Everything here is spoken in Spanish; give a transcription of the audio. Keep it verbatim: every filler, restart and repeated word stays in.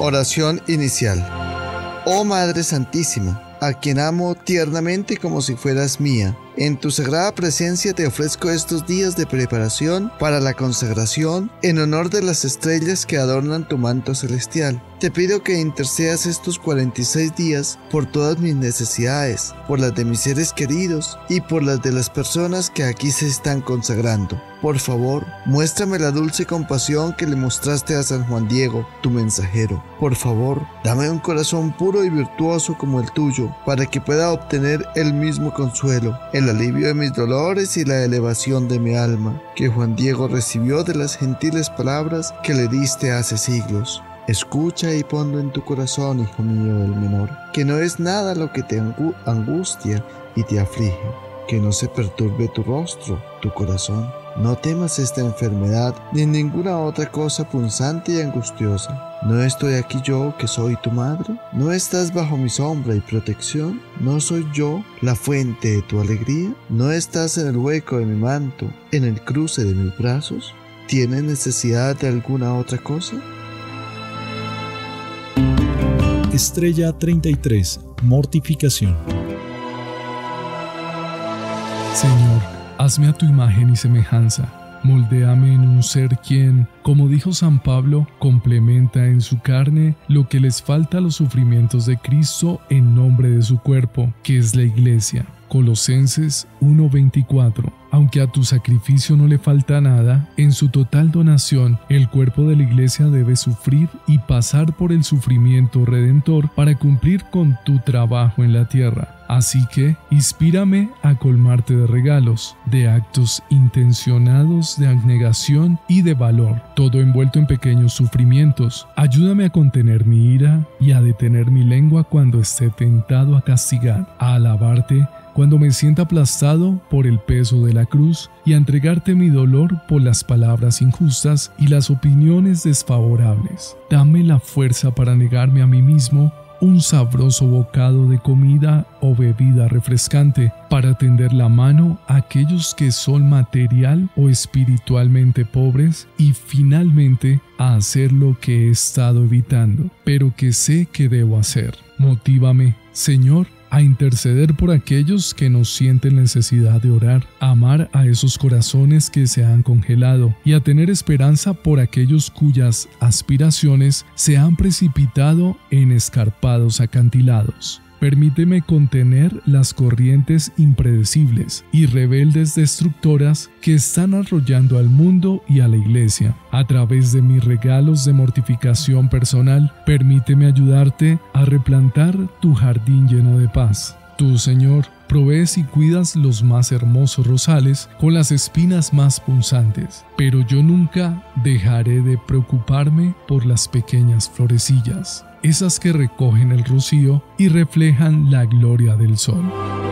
Oración inicial. Oh Madre Santísima, a quien amo tiernamente como si fueras mía, en tu sagrada presencia te ofrezco estos días de preparación para la consagración en honor de las estrellas que adornan tu manto celestial. Te pido que intercedas estos cuarenta y seis días por todas mis necesidades, por las de mis seres queridos y por las de las personas que aquí se están consagrando. Por favor, muéstrame la dulce compasión que le mostraste a San Juan Diego, tu mensajero. Por favor, dame un corazón puro y virtuoso como el tuyo, para que pueda obtener el mismo consuelo, el alivio de mis dolores y la elevación de mi alma, que Juan Diego recibió de las gentiles palabras que le diste hace siglos. Escucha y ponlo en tu corazón, hijo mío el menor, que no es nada lo que te angustia y te aflige, que no se perturbe tu rostro, tu corazón. No temas esta enfermedad ni ninguna otra cosa punzante y angustiosa. ¿No estoy aquí yo que soy tu madre? ¿No estás bajo mi sombra y protección? ¿No soy yo la fuente de tu alegría? ¿No estás en el hueco de mi manto, en el cruce de mis brazos? ¿Tienes necesidad de alguna otra cosa? Estrella treinta y tres. Mortificación. Señor, hazme a tu imagen y semejanza, moldéame en un ser quien, como dijo San Pablo, complementa en su carne lo que les falta a los sufrimientos de Cristo en nombre de su cuerpo, que es la Iglesia. Colosenses uno veinticuatro. Aunque a tu sacrificio no le falta nada, en su total donación, el cuerpo de la Iglesia debe sufrir y pasar por el sufrimiento redentor para cumplir con tu trabajo en la tierra. Así que, inspírame a colmarte de regalos, de actos intencionados de abnegación y de valor, todo envuelto en pequeños sufrimientos. Ayúdame a contener mi ira y a detener mi lengua cuando esté tentado a castigar, a alabarte cuando me sienta aplastado por el peso de la cruz y a entregarte mi dolor por las palabras injustas y las opiniones desfavorables. Dame la fuerza para negarme a mí mismo un sabroso bocado de comida o bebida refrescante, para tender la mano a aquellos que son material o espiritualmente pobres y finalmente a hacer lo que he estado evitando, pero que sé que debo hacer. Motívame, Señor, a interceder por aquellos que no sienten necesidad de orar, a amar a esos corazones que se han congelado y a tener esperanza por aquellos cuyas aspiraciones se han precipitado en escarpados acantilados. Permíteme contener las corrientes impredecibles y rebeldes destructoras que están arrollando al mundo y a la Iglesia. A través de mis regalos de mortificación personal, permíteme ayudarte a replantar tu jardín lleno de paz. Tú, Señor, provees y cuidas los más hermosos rosales con las espinas más punzantes, pero yo nunca dejaré de preocuparme por las pequeñas florecillas, esas que recogen el rocío y reflejan la gloria del sol.